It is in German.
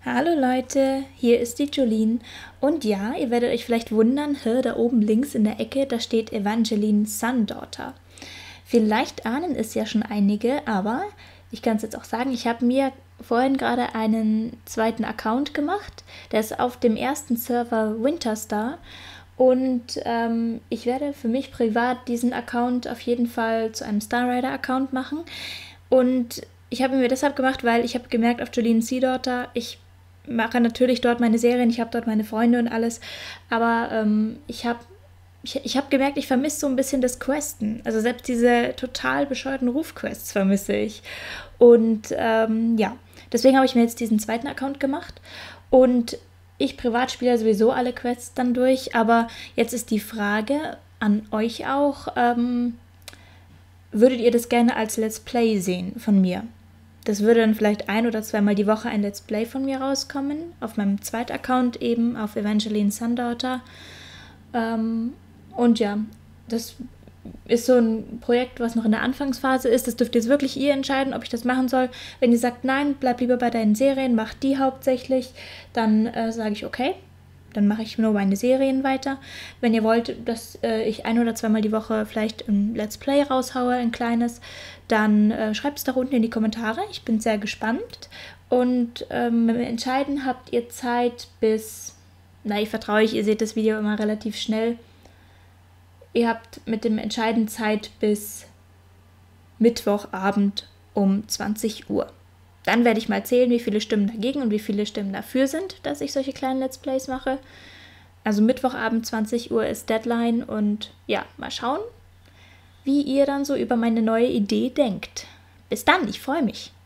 Hallo Leute, hier ist die Jolene und ja, ihr werdet euch vielleicht wundern, da oben links in der Ecke, da steht Evangeline Sundaughter. Vielleicht ahnen es ja schon einige, aber ich kann es jetzt auch sagen, ich habe mir vorhin gerade einen zweiten Account gemacht, der ist auf dem ersten Server Winterstar und ich werde für mich privat diesen Account auf jeden Fall zu einem Starrider-Account machen und ich habe ihn mir deshalb gemacht, weil ich habe gemerkt auf Jolene Sundaughter, ich mache natürlich dort meine Serien, ich habe dort meine Freunde und alles, aber ich hab gemerkt, ich vermisse so ein bisschen das Questen. Also selbst diese total bescheuerten Rufquests vermisse ich. Und ja, deswegen habe ich mir jetzt diesen zweiten Account gemacht und ich privat spiele ja sowieso alle Quests dann durch, aber jetzt ist die Frage an euch auch, würdet ihr das gerne als Let's Play sehen von mir? Das würde dann vielleicht ein- oder zweimal die Woche ein Let's Play von mir rauskommen, auf meinem zweiten Account eben, auf Evangeline Sundaughter. Und ja, das ist so ein Projekt, was noch in der Anfangsphase ist. Das dürft jetzt wirklich ihr entscheiden, ob ich das machen soll. Wenn ihr sagt, nein, bleib lieber bei deinen Serien, mach die hauptsächlich, dann sage ich okay. Dann mache ich nur meine Serien weiter. Wenn ihr wollt, dass ich ein- oder zweimal die Woche vielleicht ein Let's Play raushaue, ein kleines, dann schreibt es da unten in die Kommentare. Ich bin sehr gespannt. Und mit dem Entscheiden habt ihr Zeit bis, ich vertraue euch, ihr seht das Video immer relativ schnell. Ihr habt mit dem Entscheiden Zeit bis Mittwochabend um 20 Uhr. Dann werde ich mal zählen, wie viele Stimmen dagegen und wie viele Stimmen dafür sind, dass ich solche kleinen Let's Plays mache. Also Mittwochabend 20 Uhr ist Deadline und ja, mal schauen, wie ihr dann so über meine neue Idee denkt. Bis dann, ich freue mich.